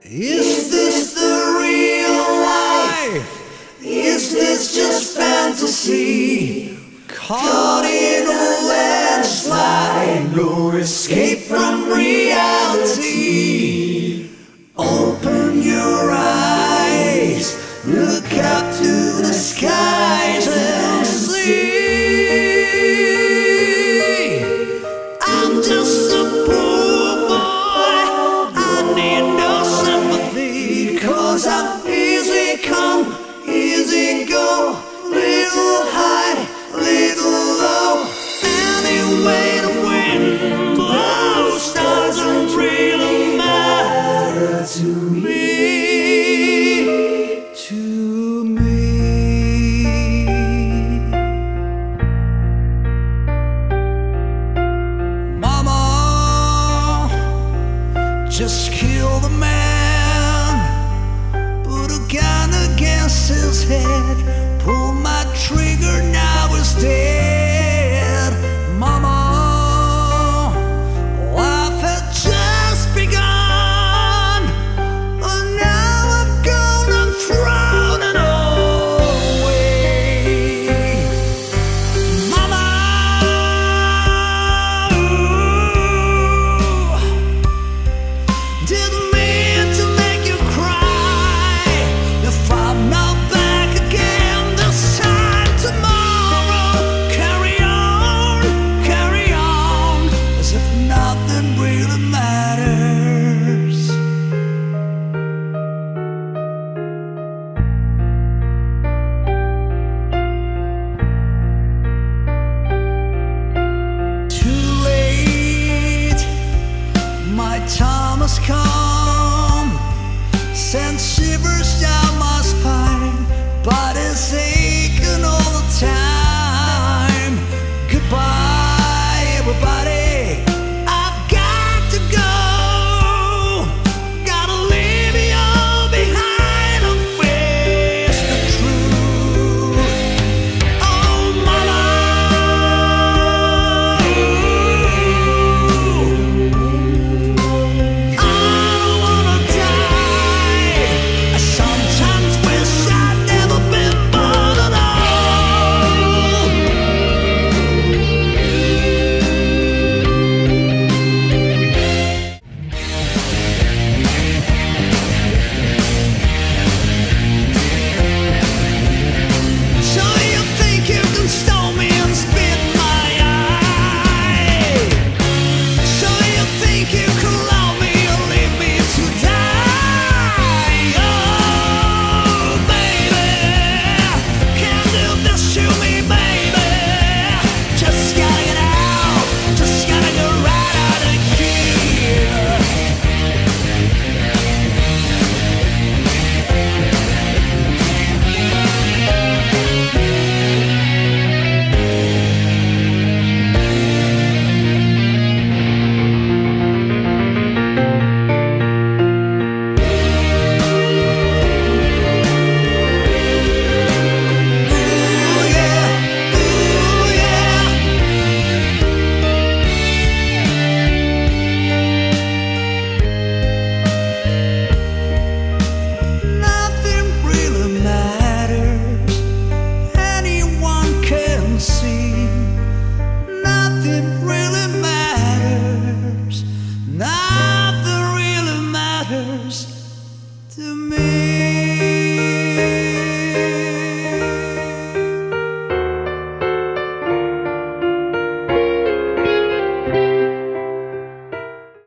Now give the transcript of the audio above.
Is this the real life? Is this just fantasy? Caught in a landslide, no escape from reality. Open your eyes, look up to the skies and see. I'm just a poor boy, I need no sympathy, 'cause I'm easy come, easy go, little high, little low. Anyway the wind blows doesn't really matter to me. Just kill the man, put a gun against his head, pull my trigger, now he's dead. Mama, life had just begun, but now I've gone and thrown it away. Mama, didn't mean to make you cry. If I'm not back again this time tomorrow, carry on, as if nothing really matters. Too late, my time has come, sent shivers down my spine, body's aching all the time. Goodbye, everybody, I've got to go, gotta leave you all behind and face the truth. Oh mama, nothing really matters to me.